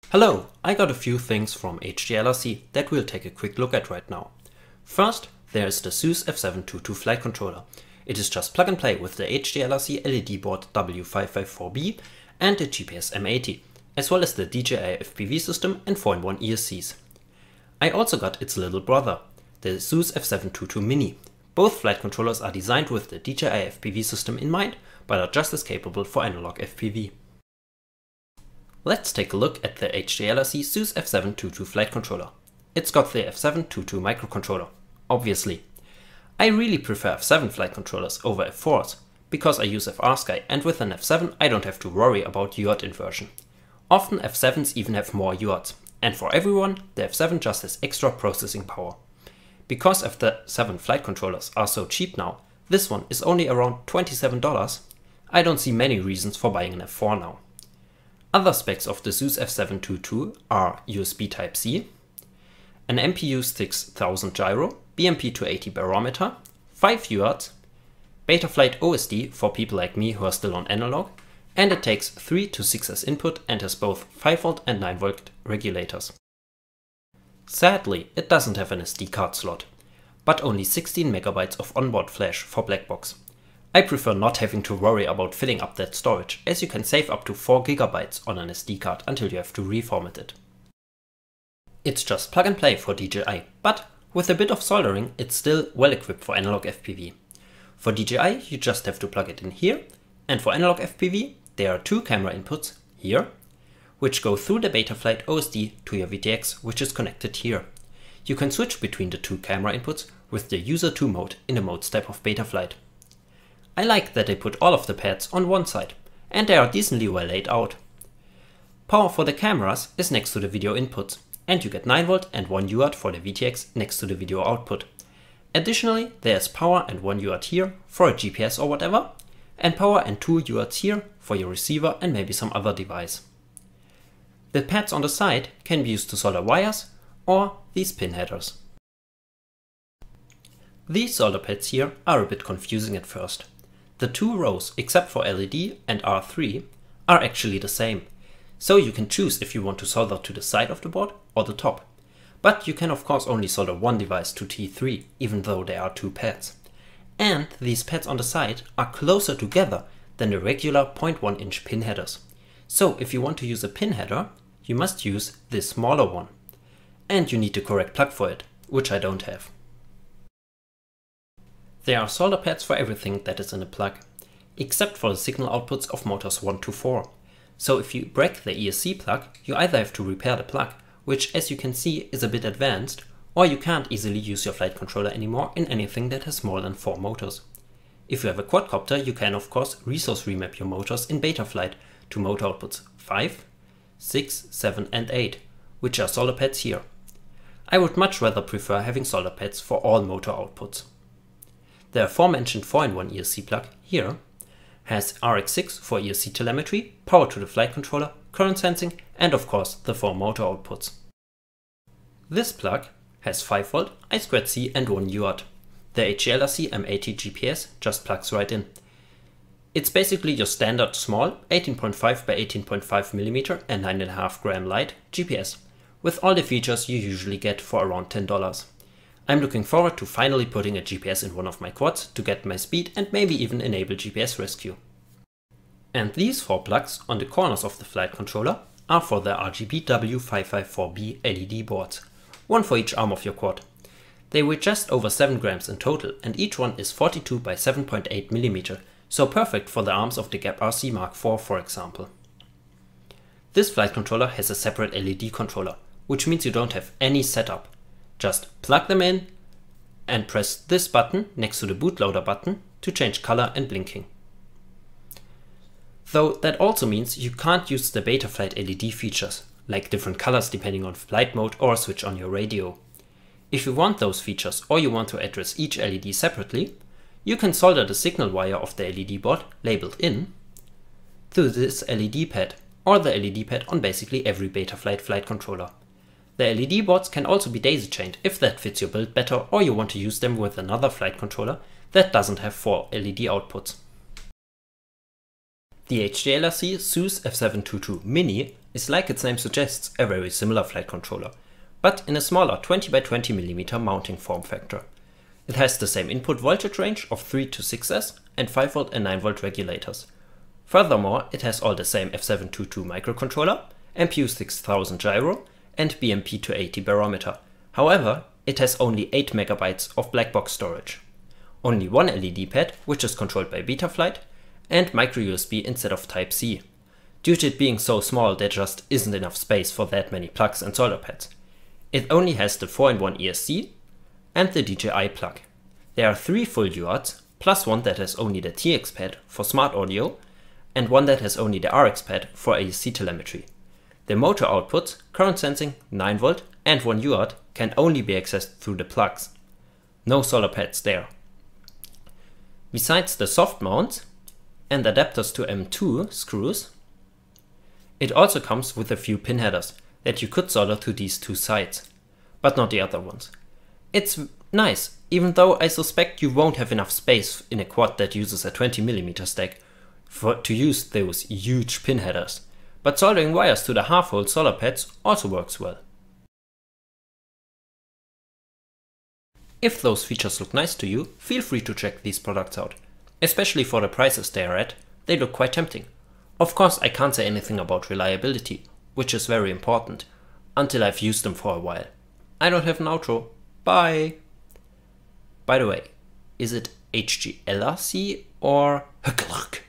Hello, I got a few things from HDLRC that we'll take a quick look at right now. First, there is the SUSE F722 flight controller. It is just plug and play with the HDLRC LED board W554B and the GPS M80, as well as the DJI FPV system and 4-in-1 ESCs. I also got its little brother, the SUSE F722 Mini. Both flight controllers are designed with the DJI FPV system in mind, but are just as capable for analog FPV. Let's take a look at the HDLRC SUSE F722 flight controller. It's got the F722 microcontroller, obviously. I really prefer F7 flight controllers over F4s, because I use FrSky and with an F7 I don't have to worry about UART inversion. Often F7s even have more UARTs, and for everyone the F7 just has extra processing power. Because F7 flight controllers are so cheap now, this one is only around $27, I don't see many reasons for buying an F4 now. Other specs of the SUSE F722 are USB Type-C, an MPU 6000 gyro, BMP280 barometer, 5 UARTs, Betaflight OSD for people like me who are still on analog, and it takes 3 to 6S input and has both 5V and 9V regulators. Sadly, it doesn't have an SD card slot, but only 16 MB of onboard flash for Blackbox. I prefer not having to worry about filling up that storage, as you can save up to 4 GB on an SD card until you have to reformat it. It's just plug and play for DJI, but with a bit of soldering it's still well equipped for analog FPV. For DJI you just have to plug it in here, and for analog FPV there are 2 camera inputs here, which go through the Betaflight OSD to your VTX, which is connected here. You can switch between the 2 camera inputs with the User 2 mode in the Modes tab of Betaflight. I like that they put all of the pads on one side, and they are decently well laid out. Power for the cameras is next to the video inputs, and you get 9V and 1 UART for the VTX next to the video output. Additionally, there is power and 1 UART here for a GPS or whatever, and power and 2 UARTs here for your receiver and maybe some other device. The pads on the side can be used to solder wires or these pin headers. These solder pads here are a bit confusing at first. The 2 rows, except for LED and R3, are actually the same, so you can choose if you want to solder to the side of the board or the top. But you can of course only solder one device to T3, even though there are 2 pads. And these pads on the side are closer together than the regular 0.1 inch pin headers. So if you want to use a pin header, you must use this smaller one. And you need the correct plug for it, which I don't have. There are solder pads for everything that is in a plug, except for the signal outputs of motors 1 to 4. So if you break the ESC plug, you either have to repair the plug, which as you can see is a bit advanced, or you can't easily use your flight controller anymore in anything that has more than 4 motors. If you have a quadcopter, you can of course resource remap your motors in Betaflight to motor outputs 5, 6, 7 and 8, which are solder pads here. I would much rather prefer having solder pads for all motor outputs. The aforementioned 4-in-1 ESC plug here has RX6 for ESC telemetry, power to the flight controller, current sensing and of course the 4 motor outputs. This plug has 5V, I2C and 1 UART. The HDLRC M80 GPS just plugs right in. It's basically your standard small 18.5 by 18.5mm and 9.5 gram light GPS, with all the features you usually get for around $10. I'm looking forward to finally putting a GPS in one of my quads to get my speed and maybe even enable GPS rescue. And these 4 plugs on the corners of the flight controller are for the RGB W554B LED boards, one for each arm of your quad. They weigh just over 7 grams in total and each one is 42 by 7.8mm, so perfect for the arms of the Gap RC Mark IV for example. This flight controller has a separate LED controller, which means you don't have any setup. Just plug them in and press this button next to the bootloader button to change color and blinking. Though that also means you can't use the Betaflight LED features, like different colors depending on flight mode or a switch on your radio. If you want those features or you want to address each LED separately, you can solder the signal wire of the LED board labeled in to this LED pad or the LED pad on basically every Betaflight flight controller. The LED boards can also be daisy chained if that fits your build better or you want to use them with another flight controller that doesn't have 4 LED outputs. The HDLRC SUSE F722 Mini is, like its name suggests, a very similar flight controller, but in a smaller 20x20mm mounting form factor. It has the same input voltage range of 3 to 6S and 5V and 9V regulators. Furthermore, it has all the same F722 microcontroller, MPU 6000 gyro and BMP280 barometer. However, it has only 8 MB of black box storage. Only one LED pad, which is controlled by Betaflight, and micro USB instead of Type-C. Due to it being so small, there just isn't enough space for that many plugs and solder pads. It only has the 4-in-1 ESC and the DJI plug. There are 3 full UARTs, plus one that has only the TX pad for smart audio, and one that has only the RX pad for ASC telemetry. The motor outputs, current sensing, 9V and 1 UART can only be accessed through the plugs. No solder pads there. Besides the soft mounts and adapters to M2 screws, it also comes with a few pin headers that you could solder to these two sides, but not the other ones. It's nice, even though I suspect you won't have enough space in a quad that uses a 20mm stack to use those huge pin headers, but soldering wires to the half-hole solder pads also works well. If those features look nice to you, feel free to check these products out. Especially for the prices they are at, they look quite tempting. Of course, I can't say anything about reliability, which is very important, until I've used them for a while. I don't have an outro. Bye! By the way, is it HGLRC or HGLRC?